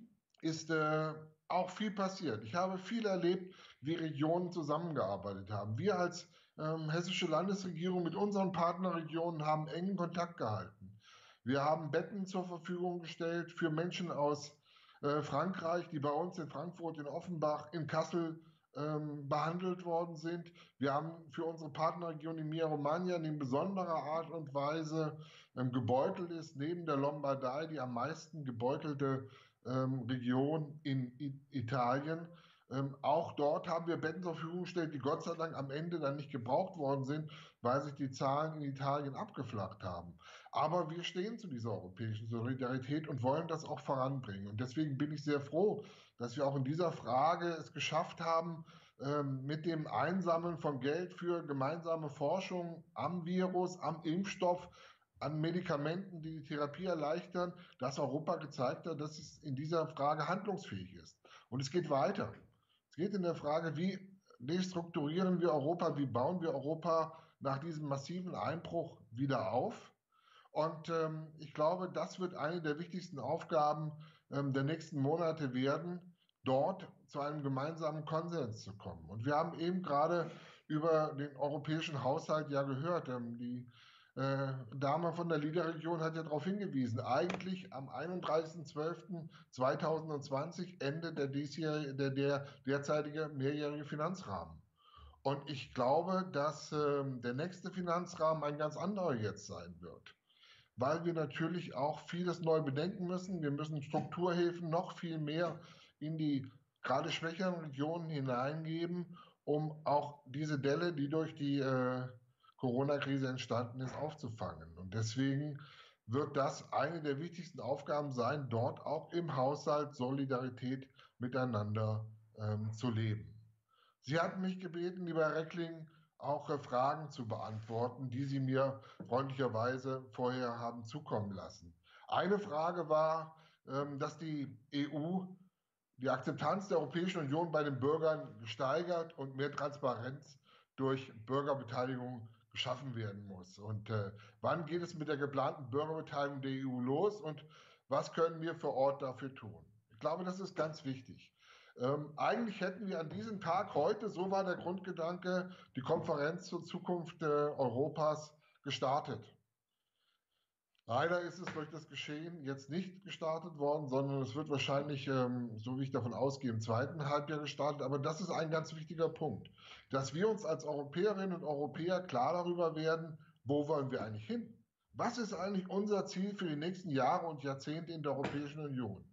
ist äh, auch viel passiert. Ich habe viel erlebt, wie Regionen zusammengearbeitet haben. Wir als ähm, hessische Landesregierung mit unseren Partnerregionen haben engen Kontakt gehalten. Wir haben Betten zur Verfügung gestellt für Menschen aus äh, Frankreich, die bei uns in Frankfurt, in Offenbach, in Kassel ähm, behandelt worden sind. Wir haben für unsere Partnerregion Emilia-Romagna, die in besonderer Art und Weise ähm, gebeutelt ist, neben der Lombardei die am meisten gebeutelte ähm, Region in I- Italien. Ähm, auch dort haben wir Betten zur Verfügung gestellt, die Gott sei Dank am Ende dann nicht gebraucht worden sind, weil sich die Zahlen in Italien abgeflacht haben. Aber wir stehen zu dieser europäischen Solidarität und wollen das auch voranbringen. Und deswegen bin ich sehr froh, dass wir auch in dieser Frage es geschafft haben, ähm, mit dem Einsammeln von Geld für gemeinsame Forschung am Virus, am Impfstoff, an Medikamenten, die die Therapie erleichtern, dass Europa gezeigt hat, dass es in dieser Frage handlungsfähig ist. Und es geht weiter. Es geht in der Frage, wie restrukturieren wir Europa, wie bauen wir Europa nach diesem massiven Einbruch wieder auf. Und ähm, ich glaube, das wird eine der wichtigsten Aufgaben ähm, der nächsten Monate werden, dort zu einem gemeinsamen Konsens zu kommen. Und wir haben eben gerade über den europäischen Haushalt ja gehört, ähm, die äh, Dame von der LIDA-Region hat ja darauf hingewiesen, eigentlich am einunddreißigsten zwölften zweitausendzwanzig endet der, der, der derzeitige mehrjährige Finanzrahmen. Und ich glaube, dass äh, der nächste Finanzrahmen ein ganz anderer jetzt sein wird, weil wir natürlich auch vieles neu bedenken müssen. Wir müssen Strukturhilfen noch viel mehr in die gerade schwächeren Regionen hineingeben, um auch diese Delle, die durch die äh, Corona-Krise entstanden ist, aufzufangen. Und deswegen wird das eine der wichtigsten Aufgaben sein, dort auch im Haushalt Solidarität miteinander ähm, zu leben. Sie hatten mich gebeten, lieber Herr Reckling, auch äh, Fragen zu beantworten, die Sie mir freundlicherweise vorher haben zukommen lassen. Eine Frage war, dass die E U, die Akzeptanz der Europäischen Union bei den Bürgern gesteigert und mehr Transparenz durch Bürgerbeteiligung geschaffen werden muss. Und äh, wann geht es mit der geplanten Bürgerbeteiligung der E U los und was können wir vor Ort dafür tun? Ich glaube, das ist ganz wichtig. Ähm, eigentlich hätten wir an diesem Tag heute, so war der Grundgedanke, die Konferenz zur Zukunft äh, Europas gestartet. Leider ist es durch das Geschehen jetzt nicht gestartet worden, sondern es wird wahrscheinlich, ähm, so wie ich davon ausgehe, im zweiten Halbjahr gestartet. Aber das ist ein ganz wichtiger Punkt, dass wir uns als Europäerinnen und Europäer klar darüber werden, wo wollen wir eigentlich hin? Was ist eigentlich unser Ziel für die nächsten Jahre und Jahrzehnte in der Europäischen Union?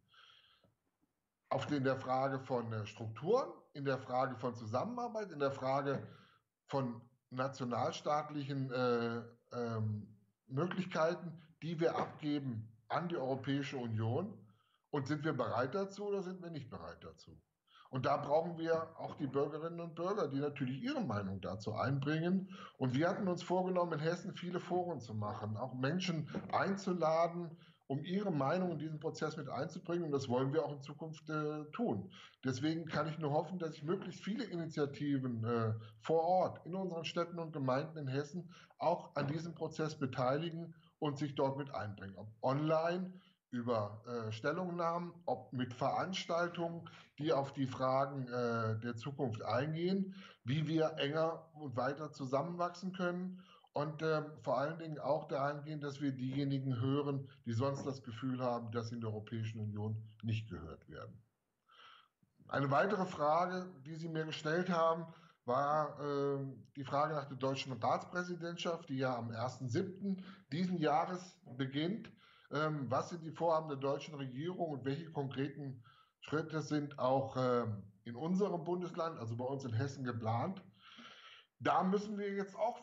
Auf den, in der Frage von äh, Strukturen, in der Frage von Zusammenarbeit, in der Frage von nationalstaatlichen äh, ähm, Möglichkeiten, die wir abgeben an die Europäische Union. Und sind wir bereit dazu oder sind wir nicht bereit dazu? Und da brauchen wir auch die Bürgerinnen und Bürger, die natürlich ihre Meinung dazu einbringen. Und wir hatten uns vorgenommen, in Hessen viele Foren zu machen, auch Menschen einzuladen, um ihre Meinung in diesen Prozess mit einzubringen. Und das wollen wir auch in Zukunft äh, tun. Deswegen kann ich nur hoffen, dass sich möglichst viele Initiativen äh, vor Ort in unseren Städten und Gemeinden in Hessen auch an diesem Prozess beteiligen und sich dort mit einbringen. Ob online, über äh, Stellungnahmen, ob mit Veranstaltungen, die auf die Fragen äh, der Zukunft eingehen, wie wir enger und weiter zusammenwachsen können und äh, vor allen Dingen auch dahingehend, dass wir diejenigen hören, die sonst das Gefühl haben, dass sie in der Europäischen Union nicht gehört werden. Eine weitere Frage, die Sie mir gestellt haben, war äh, die Frage nach der deutschen Ratspräsidentschaft, die ja am ersten siebten diesen Jahres beginnt. Ähm, was sind die Vorhaben der deutschen Regierung und welche konkreten Schritte sind auch ähm, in unserem Bundesland, also bei uns in Hessen, geplant? Da müssen wir jetzt auch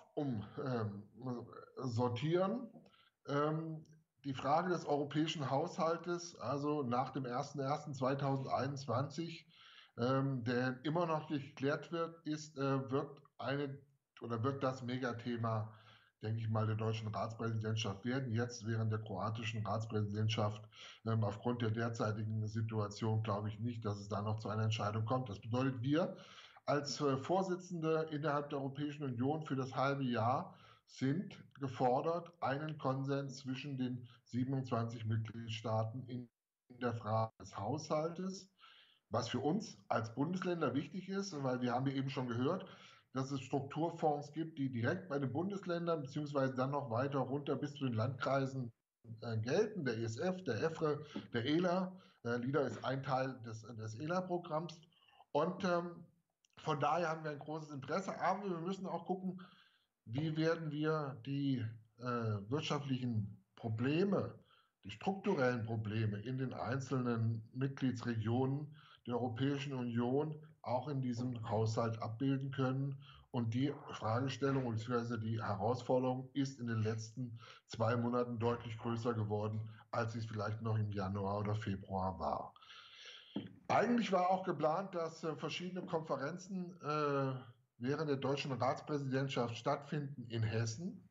umsortieren. Ähm, die Frage des europäischen Haushaltes, also nach dem ersten ersten zweitausendeinundzwanzig, ähm, der immer noch nicht geklärt wird, ist, äh, wird eine oder wird das Megathema, denke ich mal, der deutschen Ratspräsidentschaft werden. Jetzt während der kroatischen Ratspräsidentschaft, ähm, aufgrund der derzeitigen Situation, glaube ich nicht, dass es da noch zu einer Entscheidung kommt. Das bedeutet, wir als äh, Vorsitzende innerhalb der Europäischen Union für das halbe Jahr sind gefordert, einen Konsens zwischen den siebenundzwanzig Mitgliedstaaten in, in der Frage des Haushaltes, was für uns als Bundesländer wichtig ist, weil wir haben ja eben schon gehört, dass es Strukturfonds gibt, die direkt bei den Bundesländern beziehungsweise dann noch weiter runter bis zu den Landkreisen äh, gelten, der E S F, der EFRE, der E L A. Äh, LIDA ist ein Teil des, des E L A-Programms und ähm, von daher haben wir ein großes Interesse, aber wir müssen auch gucken, wie werden wir die äh, wirtschaftlichen Probleme, die strukturellen Probleme in den einzelnen Mitgliedsregionen der Europäischen Union auch in diesem Haushalt abbilden können. Und die Fragestellung bzw. die Herausforderung ist in den letzten zwei Monaten deutlich größer geworden, als es vielleicht noch im Januar oder Februar war. Eigentlich war auch geplant, dass äh, verschiedene Konferenzen äh, während der deutschen Ratspräsidentschaft stattfinden in Hessen.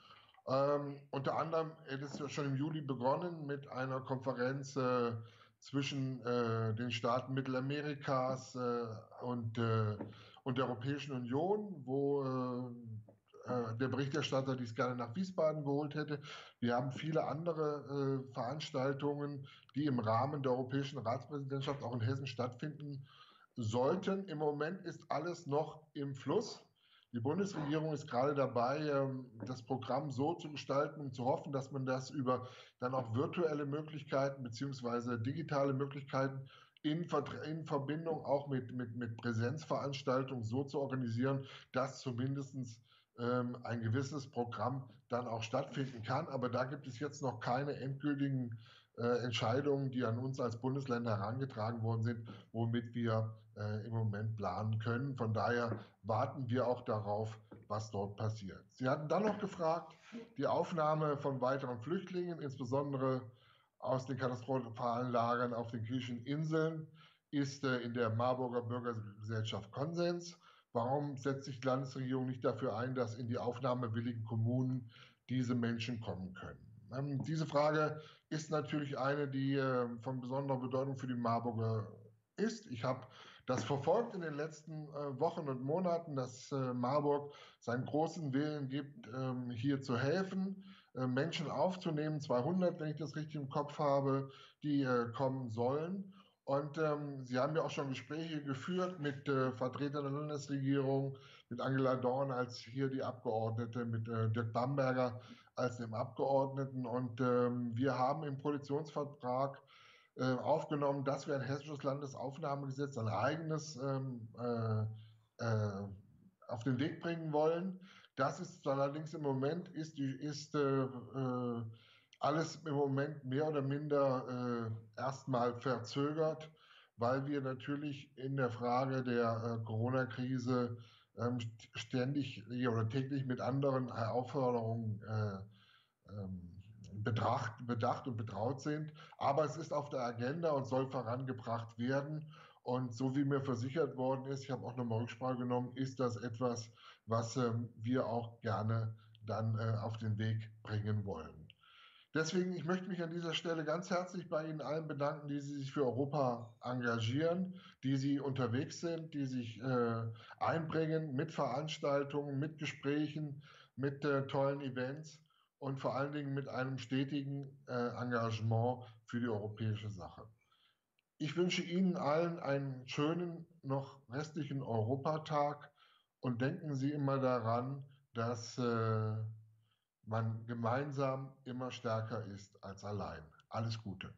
Ähm, unter anderem hätte es schon im Juli begonnen mit einer Konferenz äh, zwischen äh, den Staaten Mittelamerikas äh, und, äh, und der Europäischen Union, wo äh, äh, der Berichterstatter dies gerne nach Wiesbaden geholt hätte. Wir haben viele andere äh, Veranstaltungen, die im Rahmen der Europäischen Ratspräsidentschaft auch in Hessen stattfinden sollten. Im Moment ist alles noch im Fluss. Die Bundesregierung ist gerade dabei, das Programm so zu gestalten und zu hoffen, dass man das über dann auch virtuelle Möglichkeiten beziehungsweise digitale Möglichkeiten in, in Verbindung auch mit, mit, mit Präsenzveranstaltungen so zu organisieren, dass zumindest ähm, ein gewisses Programm dann auch stattfinden kann. Aber da gibt es jetzt noch keine endgültigen äh, Entscheidungen, die an uns als Bundesländer herangetragen worden sind, womit wir äh, im Moment planen können. Von daher warten wir auch darauf, was dort passiert. Sie hatten dann noch gefragt, die Aufnahme von weiteren Flüchtlingen, insbesondere aus den katastrophalen Lagern auf den griechischen Inseln, ist äh, in der Marburger Bürgergesellschaft Konsens. Warum setzt sich die Landesregierung nicht dafür ein, dass in die aufnahmewilligen Kommunen diese Menschen kommen können? Ähm, diese Frage ist natürlich eine, die äh, von besonderer Bedeutung für die Marburger ist. Ich habe das verfolgt in den letzten äh, Wochen und Monaten, dass äh, Marburg seinen großen Willen gibt, ähm, hier zu helfen, äh, Menschen aufzunehmen, zweihundert, wenn ich das richtig im Kopf habe, die äh, kommen sollen. Und ähm, Sie haben ja auch schon Gespräche geführt mit äh, Vertretern der Landesregierung, mit Angela Dorn als hier die Abgeordnete, mit äh, Dirk Bamberger als dem Abgeordneten. Und ähm, wir haben im Koalitionsvertrag äh, aufgenommen, dass wir ein hessisches Landesaufnahmegesetz, ein eigenes, ähm, äh, äh, auf den Weg bringen wollen. Das ist allerdings im Moment ist, ist äh, äh, alles im Moment mehr oder minder äh, erstmal verzögert, weil wir natürlich in der Frage der äh, Corona-Krise ähm, ständig oder täglich mit anderen Herausforderungen äh, ähm, bedacht, bedacht und betraut sind. Aber es ist auf der Agenda und soll vorangebracht werden. Und so wie mir versichert worden ist, ich habe auch nochmal Rücksprache genommen, ist das etwas, was ähm, wir auch gerne dann äh, auf den Weg bringen wollen. Deswegen, ich möchte mich an dieser Stelle ganz herzlich bei Ihnen allen bedanken, die sich für Europa engagieren, die Sie unterwegs sind, die sich äh, einbringen mit Veranstaltungen, mit Gesprächen, mit äh, tollen Events und vor allen Dingen mit einem stetigen äh, Engagement für die europäische Sache. Ich wünsche Ihnen allen einen schönen, noch restlichen Europatag und denken Sie immer daran, dass äh, man gemeinsam immer stärker ist als allein. Alles Gute.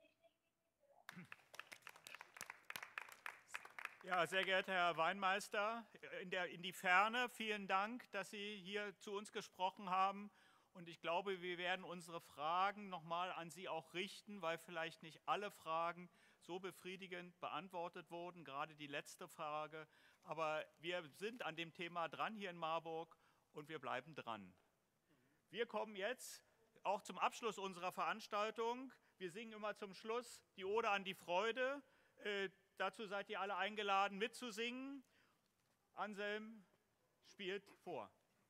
Ja, sehr geehrter Herr Weinmeister, in, der, in die Ferne, vielen Dank, dass Sie hier zu uns gesprochen haben. Und ich glaube, wir werden unsere Fragen nochmal an Sie auch richten, weil vielleicht nicht alle Fragen so befriedigend beantwortet wurden, gerade die letzte Frage. Aber wir sind an dem Thema dran hier in Marburg und wir bleiben dran. Wir kommen jetzt auch zum Abschluss unserer Veranstaltung. Wir singen immer zum Schluss die Ode an die Freude. Äh, dazu seid ihr alle eingeladen, mitzusingen. Anselm spielt vor.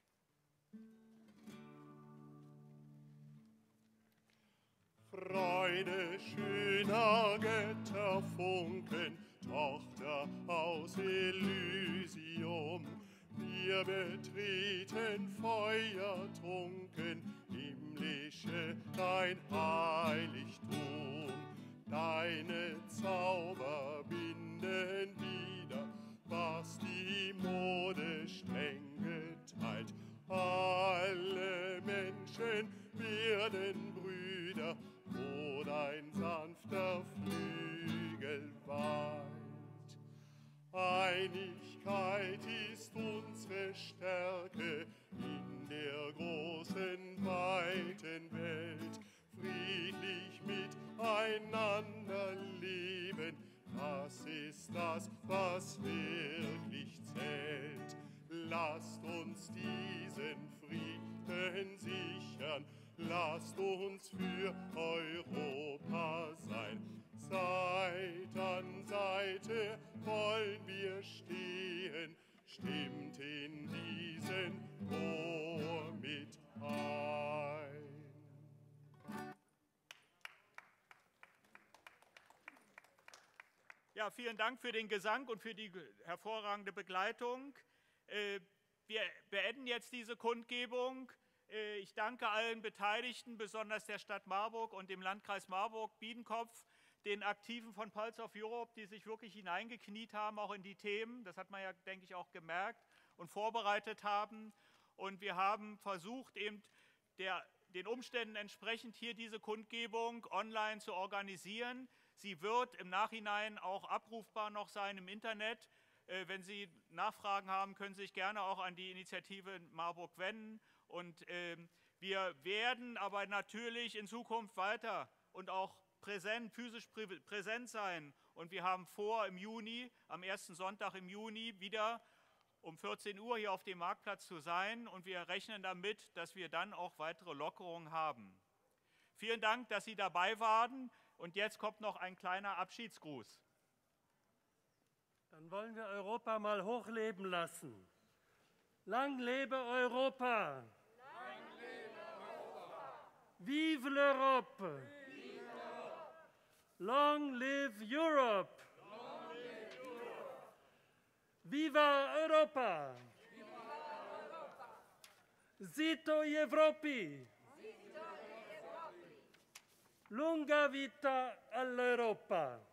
Freude schöner Götterfunken, Tochter aus Elysium. Wir betreten feuertrunken, himmlische dein Heiligtum. Deine Zauber binden wieder, was die Mode streng geteilt. Alle Menschen werden Brüder, wo dein sanfter Flügel weilt. Einigkeit ist unsere Stärke in der großen, weiten Welt. Friedlich miteinander leben, das ist das, was wirklich zählt. Lasst uns diesen Frieden sichern, lasst uns für Europa sein. Seite an Seite wollen wir stehen, stimmt in diesen Chor mit ein. Ja, vielen Dank für den Gesang und für die hervorragende Begleitung. Wir beenden jetzt diese Kundgebung. Ich danke allen Beteiligten, besonders der Stadt Marburg und dem Landkreis Marburg-Biedenkopf, den Aktiven von Pulse of Europe, die sich wirklich hineingekniet haben, auch in die Themen. Das hat man ja, denke ich, auch gemerkt und vorbereitet haben. Und wir haben versucht, eben der, den Umständen entsprechend hier diese Kundgebung online zu organisieren. Sie wird im Nachhinein auch abrufbar noch sein im Internet. Äh, wenn Sie Nachfragen haben, können Sie sich gerne auch an die Initiative Marburg wenden. Und äh, wir werden aber natürlich in Zukunft weiter und auch präsent, physisch präsent sein. Und wir haben vor, im Juni, am ersten Sonntag im Juni, wieder um vierzehn Uhr hier auf dem Marktplatz zu sein. Und wir rechnen damit, dass wir dann auch weitere Lockerungen haben. Vielen Dank, dass Sie dabei waren. Und jetzt kommt noch ein kleiner Abschiedsgruß. Dann wollen wir Europa mal hochleben lassen. Lang lebe Europa! Lang lebe Europa! Vive l'Europe! Long live Europe! Viva Europa! Zito Evropi! Lunga vita all'Europa!